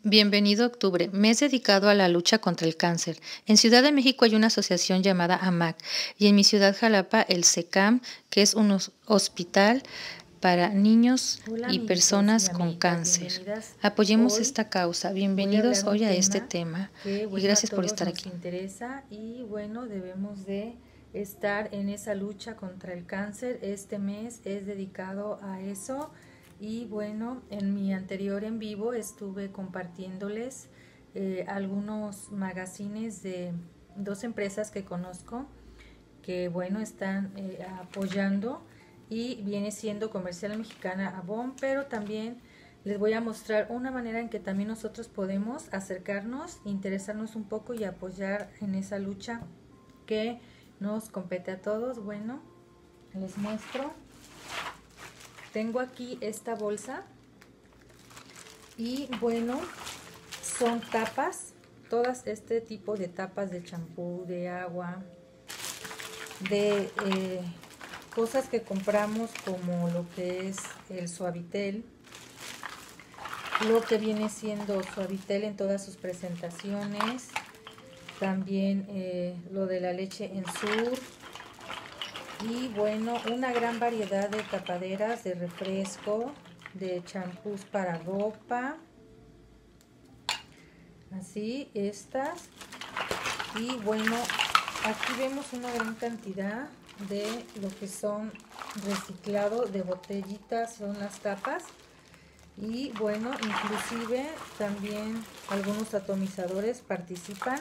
Bienvenido octubre, mes dedicado a la lucha contra el cáncer. En Ciudad de México hay una asociación llamada AMAC y en mi ciudad Jalapa el SECAM, que es un hospital para niños Hola, y amiguitos y personas con amiguitas, cáncer. bienvenidas. Apoyemos Hoy esta causa. voy a Bienvenidos hablar un hoy a este tema tema que, y bueno, a gracias por todos estar nos aquí. interesa y, bueno, debemos de estar en esa lucha contra el cáncer. Este mes es dedicado a eso y, bueno, en mi anterior en vivo estuve compartiéndoles algunos magazines de dos empresas que conozco que, bueno, están apoyando y viene siendo Comercial Mexicana Avon, pero también les voy a mostrar una manera en que también nosotros podemos acercarnos, interesarnos un poco y apoyar en esa lucha que nos compete a todos. Bueno, les muestro. Tengo aquí esta bolsa y, bueno, son tapas, todas este tipo de tapas de champú, de agua, de cosas que compramos como lo que es el Suavitel, lo que viene siendo Suavitel en todas sus presentaciones, también lo de la leche en sur y, bueno, una gran variedad de tapaderas de refresco, de champús para ropa, así estas, y, bueno, aquí vemos una gran cantidad de lo que son reciclado de botellitas, son las tapas. Y, bueno, inclusive también algunos atomizadores participan.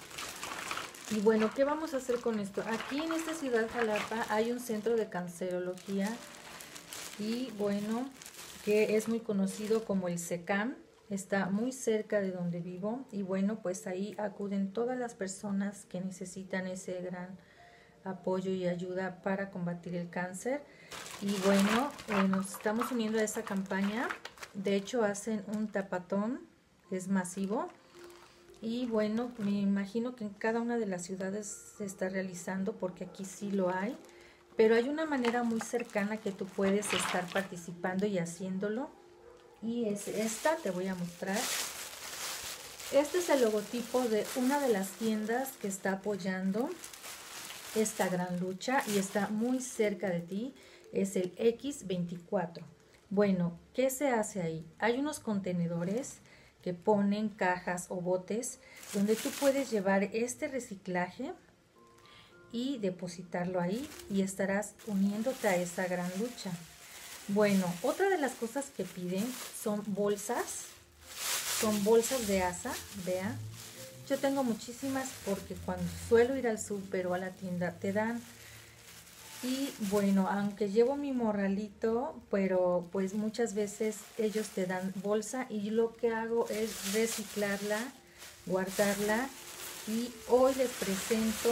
Y, bueno, ¿qué vamos a hacer con esto? Aquí en esta ciudad Jalapa hay un centro de cancerología y, bueno, que es muy conocido como el SECAM. Está muy cerca de donde vivo y, bueno, pues ahí acuden todas las personas que necesitan ese gran apoyo y ayuda para combatir el cáncer. Y, bueno, nos estamos uniendo a esa campaña. De hecho, hacen un tapatón, es masivo. Y, bueno, me imagino que en cada una de las ciudades se está realizando porque aquí sí lo hay. Pero hay una manera muy cercana que tú puedes estar participando y haciéndolo. Y es esta, te voy a mostrar. Este es el logotipo de una de las tiendas que está apoyando esta gran lucha y está muy cerca de ti. Es el X24. Bueno, ¿qué se hace ahí? Hay unos contenedores que ponen cajas o botes donde tú puedes llevar este reciclaje y depositarlo ahí y estarás uniéndote a esa gran lucha. Bueno, otra de las cosas que piden son bolsas de asa, vean. Yo tengo muchísimas porque cuando suelo ir al súper o a la tienda te dan. Y, bueno, aunque llevo mi morralito, pero pues muchas veces ellos te dan bolsa y lo que hago es reciclarla, guardarla. Y hoy les presento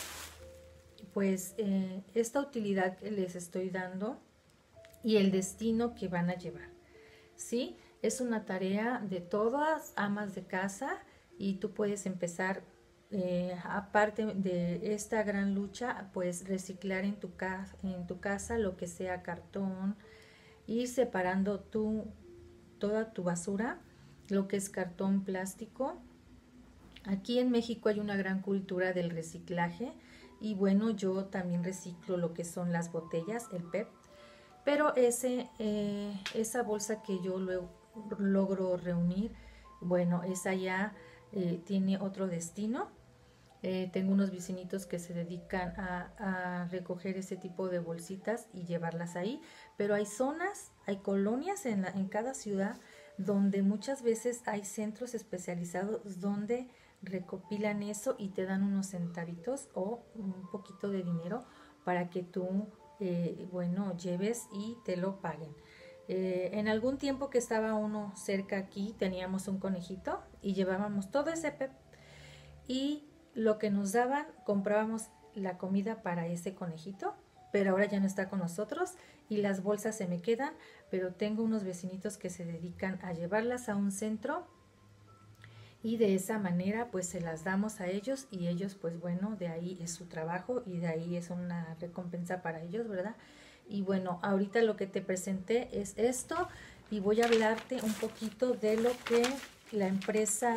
pues esta utilidad que les estoy dando y el destino que van a llevar. ¿Sí? Es una tarea de todas amas de casa y tú puedes empezar, aparte de esta gran lucha, pues reciclar en tu casa lo que sea cartón, ir separando toda tu basura, lo que es cartón, plástico. Aquí en México hay una gran cultura del reciclaje y, bueno, yo también reciclo lo que son las botellas, el PET, pero esa bolsa que yo logro reunir, bueno, esa ya tiene otro destino. Tengo unos vecinitos que se dedican a recoger ese tipo de bolsitas y llevarlas ahí, pero hay zonas, hay colonias en cada ciudad donde muchas veces hay centros especializados donde recopilan eso y te dan unos centavitos o un poquito de dinero para que tú, bueno, lleves y te lo paguen. En algún tiempo que estaba uno cerca aquí, teníamos un conejito y llevábamos todo ese PEP y lo que nos daban, comprábamos la comida para ese conejito, pero ahora ya no está con nosotros y las bolsas se me quedan, pero tengo unos vecinitos que se dedican a llevarlas a un centro y de esa manera pues se las damos a ellos y ellos pues, bueno, de ahí es su trabajo y de ahí es una recompensa para ellos, ¿verdad? Y, bueno, ahorita lo que te presenté es esto y voy a hablarte un poquito de lo que la empresa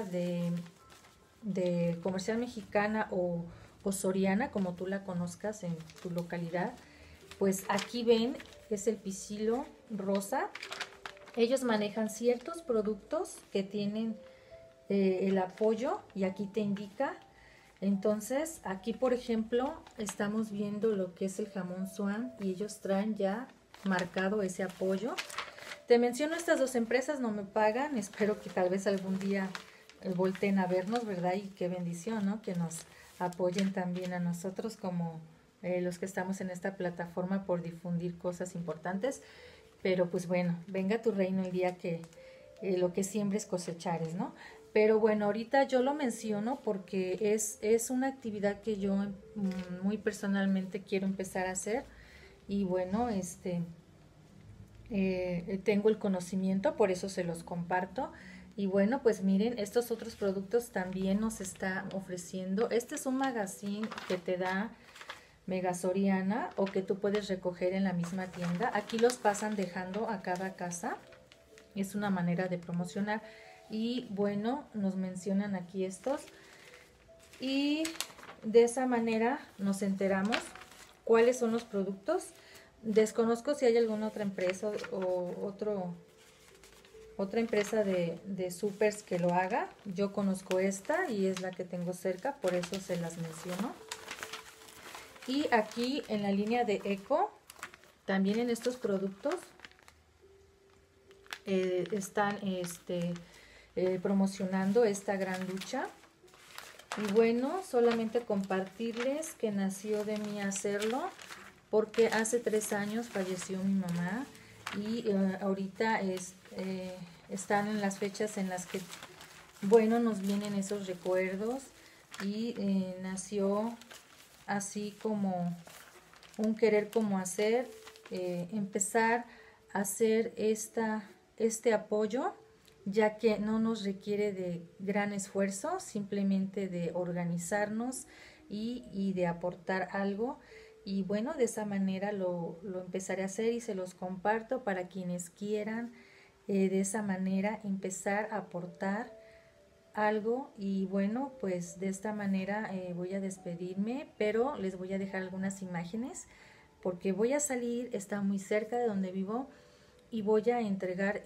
de Comercial Mexicana o Soriana, como tú la conozcas en tu localidad, pues aquí ven, es el pisilo rosa. Ellos manejan ciertos productos que tienen el apoyo y aquí te indica. Entonces aquí por ejemplo estamos viendo lo que es el jamón Swan y ellos traen ya marcado ese apoyo. Te menciono estas dos empresas, no me pagan, espero que tal vez algún día volteen a vernos, ¿verdad? Y qué bendición, ¿no? Que nos apoyen también a nosotros como los que estamos en esta plataforma por difundir cosas importantes. Pero pues bueno, venga tu reino el día que lo que siembres cosechares, ¿no? Pero bueno, ahorita yo lo menciono porque es una actividad que yo muy personalmente quiero empezar a hacer. Y bueno, tengo el conocimiento, por eso se los comparto. Y bueno, pues miren, estos otros productos también nos está ofreciendo. Este es un magazine que te da Mega Soriana o que tú puedes recoger en la misma tienda. Aquí los pasan dejando a cada casa. Es una manera de promocionar. Y bueno, nos mencionan aquí estos. Y de esa manera nos enteramos cuáles son los productos. Desconozco si hay alguna otra empresa o otra empresa de supers que lo haga. Yo conozco esta y es la que tengo cerca, por eso se las menciono. Y aquí en la línea de Eco, también en estos productos están promocionando esta gran lucha. Y bueno, solamente compartirles que nació de mí hacerlo, porque hace 3 años falleció mi mamá y ahorita están en las fechas en las que, bueno, nos vienen esos recuerdos y nació así como un querer como hacer, empezar a hacer este apoyo, ya que no nos requiere de gran esfuerzo, simplemente de organizarnos y de aportar algo. Y bueno, de esa manera lo empezaré a hacer y se los comparto para quienes quieran de esa manera empezar a aportar algo. Y bueno, pues de esta manera voy a despedirme, pero les voy a dejar algunas imágenes porque voy a salir, está muy cerca de donde vivo y voy a entregar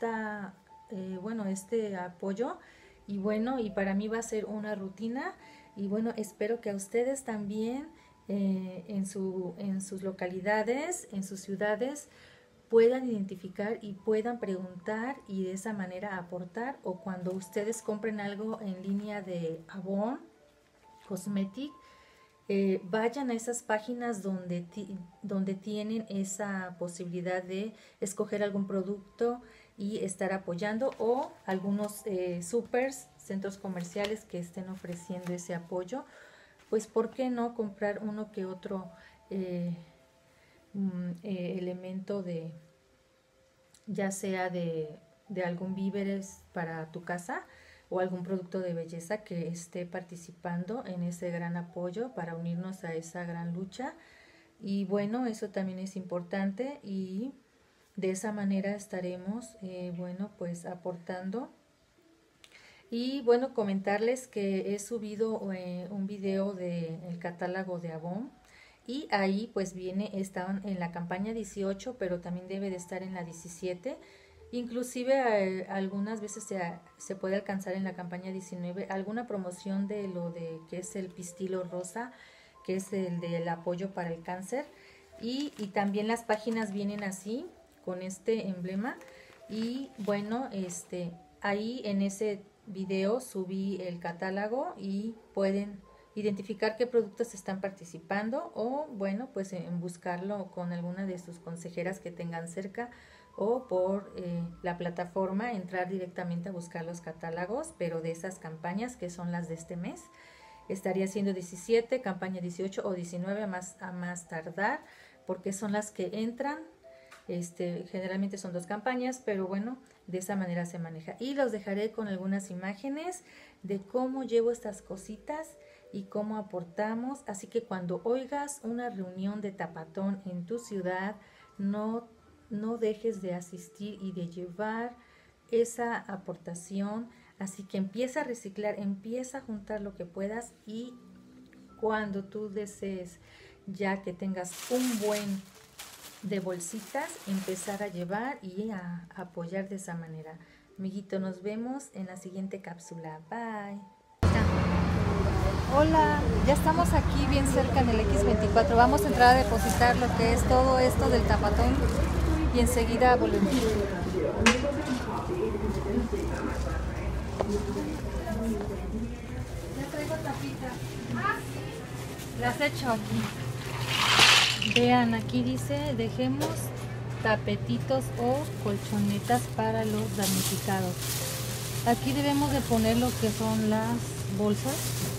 este apoyo. Y bueno, y para mí va a ser una rutina y bueno, espero que a ustedes también en sus localidades, en sus ciudades, puedan identificar y puedan preguntar y de esa manera aportar. O cuando ustedes compren algo en línea de Avon Cosmetic, vayan a esas páginas donde tienen esa posibilidad de escoger algún producto y estar apoyando, o algunos supers, centros comerciales que estén ofreciendo ese apoyo. Pues ¿por qué no comprar uno que otro elemento ya sea de algún víveres para tu casa o algún producto de belleza que esté participando en ese gran apoyo para unirnos a esa gran lucha? Y bueno, eso también es importante y de esa manera estaremos, pues aportando. Y bueno, comentarles que he subido un video del catálogo de Avon y ahí pues están en la campaña 18, pero también debe de estar en la 17. Inclusive algunas veces se puede alcanzar en la campaña 19 alguna promoción de lo de que es el pistilo rosa, que es el del apoyo para el cáncer. Y también las páginas vienen así, con este emblema. Y bueno, ahí en ese video subí el catálogo y pueden identificar qué productos están participando o bueno, pues en buscarlo con alguna de sus consejeras que tengan cerca o por la plataforma entrar directamente a buscar los catálogos, pero de esas campañas que son las de este mes. Estaría siendo 17, campaña 18 o 19 a más tardar, porque son las que entran. Generalmente son 2 campañas, pero bueno, de esa manera se maneja. Y los dejaré con algunas imágenes de cómo llevo estas cositas y cómo aportamos. Así que cuando oigas una reunión de tapatón en tu ciudad, no dejes de asistir y de llevar esa aportación Así que empieza a reciclar, empieza a juntar lo que puedas y cuando tú desees, ya que tengas un buen de bolsitas, empezar a llevar y a apoyar de esa manera. Amiguito, nos vemos en la siguiente cápsula. Bye. Hola, ya estamos aquí bien cerca en el X24. Vamos a entrar a depositar lo que es todo esto del tapatón y enseguida volvemos. Ya traigo tapita. Las echo aquí. Vean, aquí dice, dejemos tapetitos o colchonetas para los damnificados. Aquí debemos de poner lo que son las bolsas.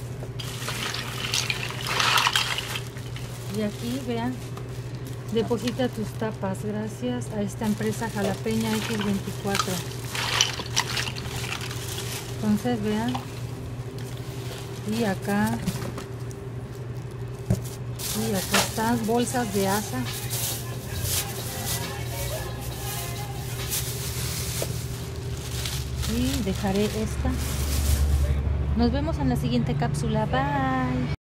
Y aquí, vean, deposita tus tapas gracias a esta empresa jalapeña X24. Entonces, vean. Y acá están bolsas de asa. Y dejaré esta. Nos vemos en la siguiente cápsula. Bye.